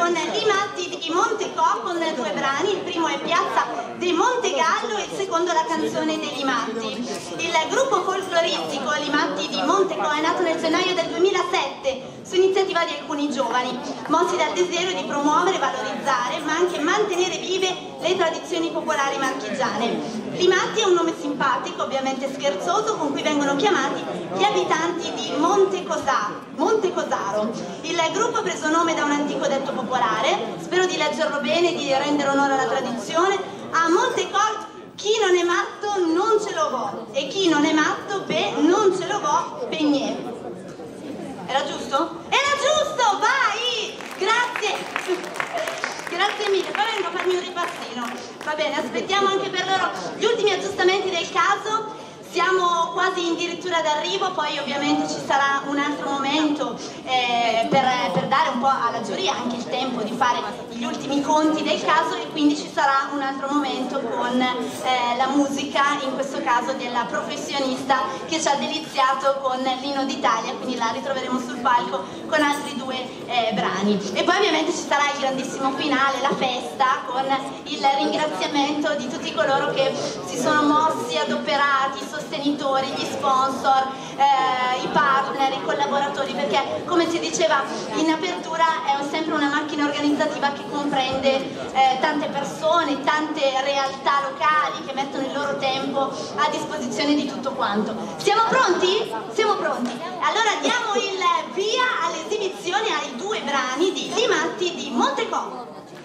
con i Matti di Montecò con 2 brani, il primo è Piazza de Montegallo e il secondo la canzone dei Limatti. Il gruppo folcloristico Limatti di Montecò è nato nel gennaio del 2007 su iniziativa di alcuni giovani, mossi dal desiderio di promuovere, valorizzare, ma anche mantenere vive le tradizioni popolari marchigiane. Limatti è un nome simpatico, ovviamente scherzoso, con cui vengono chiamati gli abitanti di Montecosaro. Il gruppo ha preso nome da un antico detto popolare, spero di leggerlo bene e di rendere onore alla tradizione. A Montecò chi non è matto non ce lo vo, e chi non è matto, beh, non ce lo vo, pegnè. Era giusto? Era giusto, vai! Grazie! Grazie mille, poi vengo a farmi un ripassino. Va bene, aspettiamo anche per loro gli ultimi aggiustamenti del caso. Siamo quasi addirittura d'arrivo, poi ovviamente ci sarà un altro momento per dare un po' alla giuria anche il tempo di fare gli ultimi conti del caso, e quindi ci sarà un altro momento con la musica, in questo caso della professionista che ci ha deliziato con l'Inno d'Italia, quindi la ritroveremo sul palco con altri 2 brani. E poi ovviamente ci sarà il grandissimo finale, la festa, con il ringraziamento di tutti coloro che si sono mossi, adoperati, sostenitori, gli sponsor, i partner, i collaboratori, perché come si diceva in apertura è sempre una macchina organizzativa che comprende tante persone, tante realtà locali che mettono il loro tempo a disposizione di tutto quanto. Siamo pronti? Siamo pronti. Allora diamo il via all'esibizione ai 2 brani di Limatti di Montecò.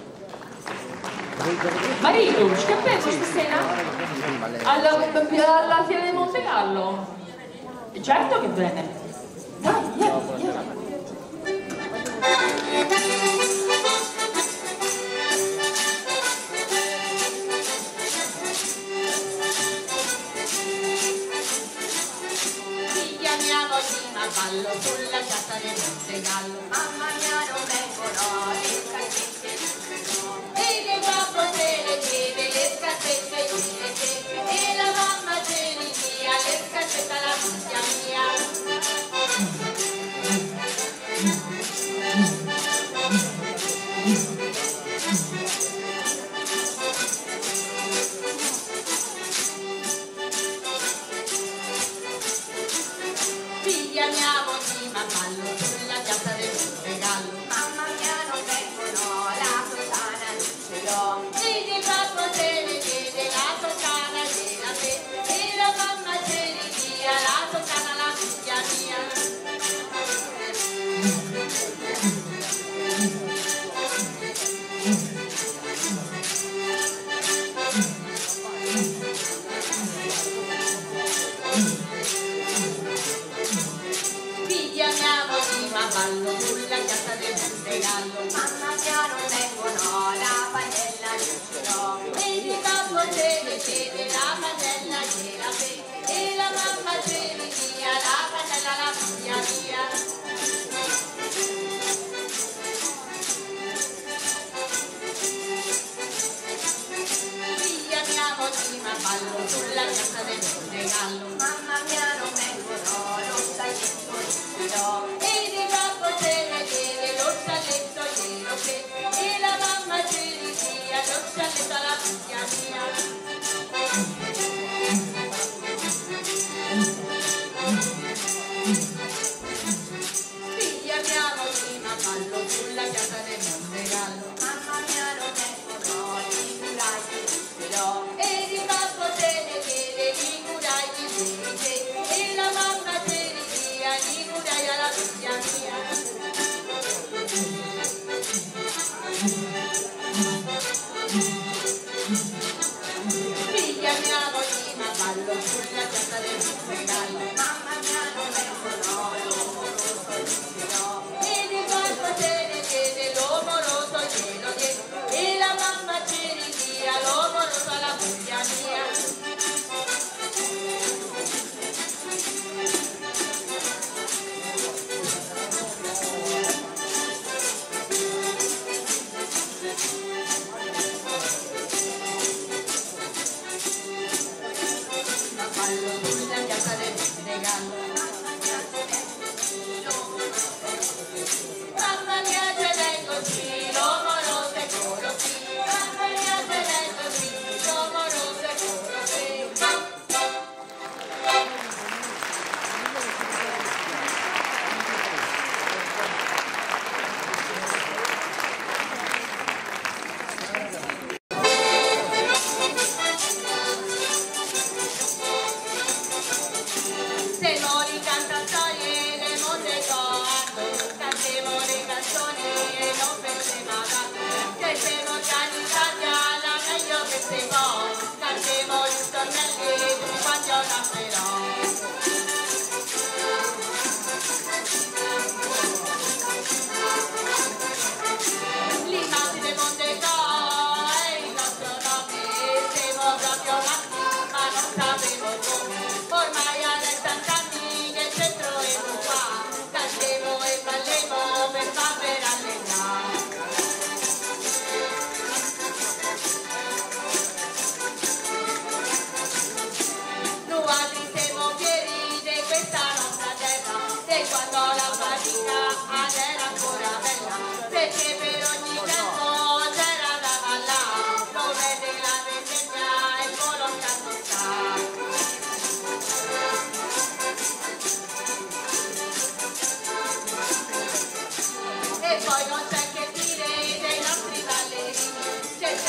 Marito, ci pensi stasera? Alla fiera di Montegallo? Certo che bene. Dai, andiamo. Ci chiamiamo prima ballo sulla piazza del Montegallo. Mamma mia non vengono le scarpette e che babbo se le chiede le scarpette e la mamma ce li dia le scarpette alla cuccia mia.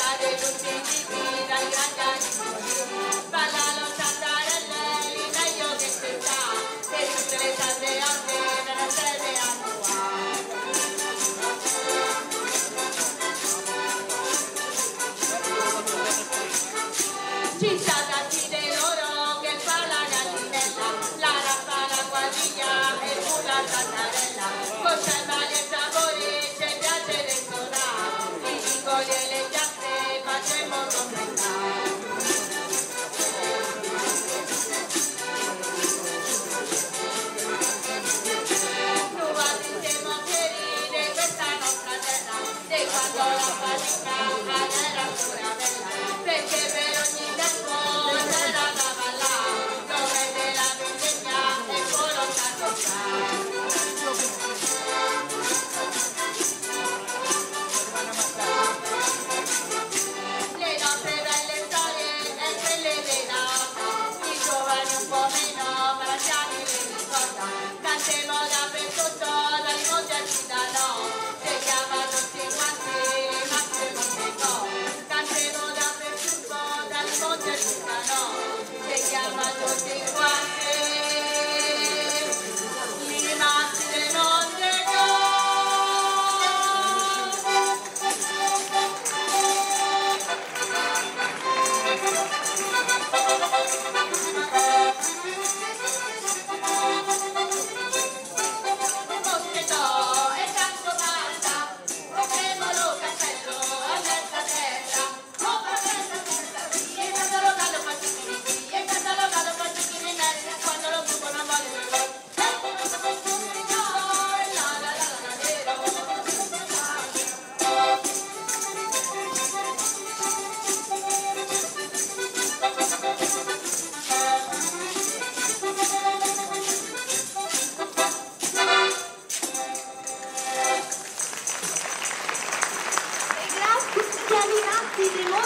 di tutti i tipi, dai grandi ai piccoli. Ballano ciandarelle, meglio che si sta, per tutte le tante onde nella sede a ci sta tanti di loro che fa la gallinella, la rappa, la quadriglia e pure la tartarella, con cervelli e sapori ci piace restaurare, i piccoli e le piante facciamo completare. Trovate insieme fieri di questa nostra terra, di quando la fatica era ancora bella, perché per ogni tempo c'era da ballare, dovete la vendemmia e volontà toccare. Le nostre belle storie e quelle della Otta, i giovani un po' meno, ma gli anziani le ricorda, cantiamo dappertutto, dal monte al cittadino, se chiama tutti quanti, Massimo Secco, cantiamo dappertutto, dal monte al cittadino, se chiama tutti quanti, i Massimo Secco. Moschetò e tanto basta, offremolo castello a mezza terra, o a mezza terra, e catalogado faccichini, e catalogado faccichini merda, quando lo buco non vuole più. E grazie ai ratti dei